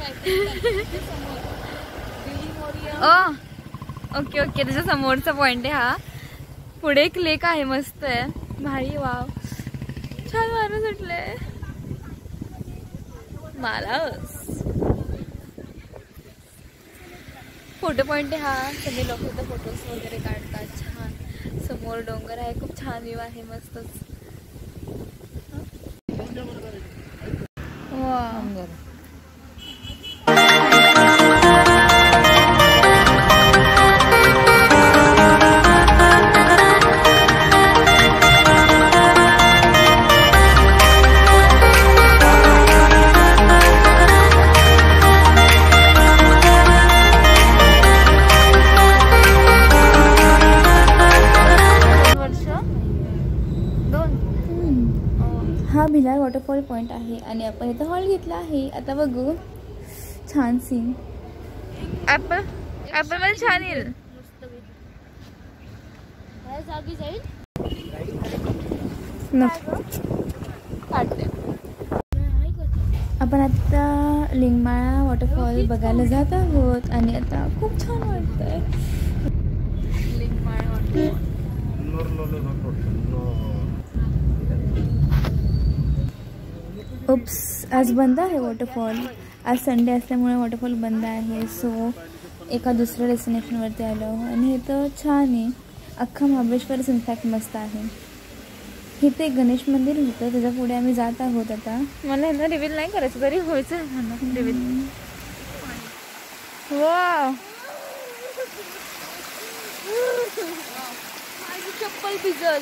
Okay okay, त्याच्या समोरचा point आहे हा. पुढे एक लेक आहे, मस्त आहे, भारी. वाव, छान वारं सुटलंय. मला फोटो पॉइंट आहे हा. सगळे लोक इथं फोटोज वगैरे काढतात. छान समोर डोंगर आहे, खूप छान व्ह्यू आहे, मस्तच. वा, हा भिलार वॉटरफॉल पॉइंट आहे आणि आपण इथं हॉल घेतला आहे. आता बघू, छान सीन. ऍपल मला छान येईल. आपण आता लिंगमाळा वॉटरफॉल बघायला जात आहोत आणि आता खूप छान वाटतंय. लिंगमाळा वॉटरफॉल उप्स, आज बंद आहे वॉटरफॉल. आज संडे असल्यामुळे वॉटरफॉल बंद आहे. सो एका दुसऱ्या डेस्टिनेशनवरती आलो आणि हे तर छान आहे. अख्खा महाबळेश्वरच इनफॅक्ट मस्त आहे. इथे एक गणेश मंदिर होतं, त्याच्या पुढे आम्ही जात आहोत. आता मला ह्यांना रिव्हील नाही करायचं, तरी व्हायचं रिव्हील. वाव, माझी चप्पल भिजल.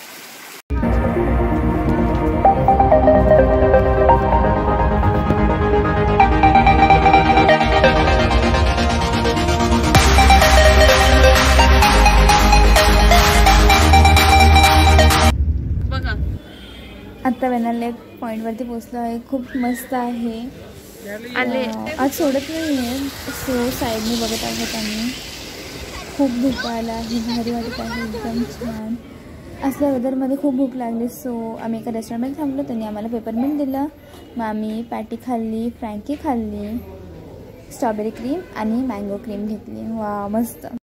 आता वेनाल लेक पॉईंटवरती पोचलो आहे. खूप मस्त आहे. आज सोडत नाही आहे. सो साईडने बघत आहोत आम्ही. खूप भूक आला आहे, भारी वाटत आहे, एकदम छान. असल्या वेदरमध्ये खूप भूक लागली. सो आम्ही एका रेस्टॉरंटमध्ये थांबलो. त्यांनी आम्हाला पेपरमिंट दिलं. मग आम्ही पॅटी खाल्ली, फ्रँकी खाल्ली, स्ट्रॉबेरी क्रीम आणि मँगो क्रीम घेतली. वा, मस्त.